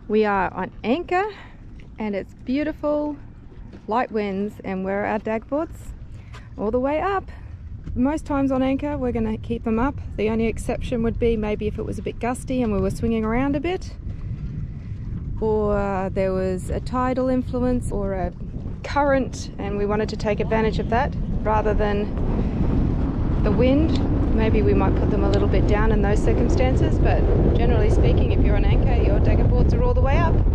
We are on anchor and it's beautiful, light winds, and we're our dag boards all the way up. Most times on anchor we're going to keep them up. The only exception would be maybe if it was a bit gusty and we were swinging around a bit, or there was a tidal influence or a current and we wanted to take advantage of that rather than the wind. Maybe we might put them a little bit down in those circumstances, but generally speaking, if you're on anchor, your dagger boards are all the way up.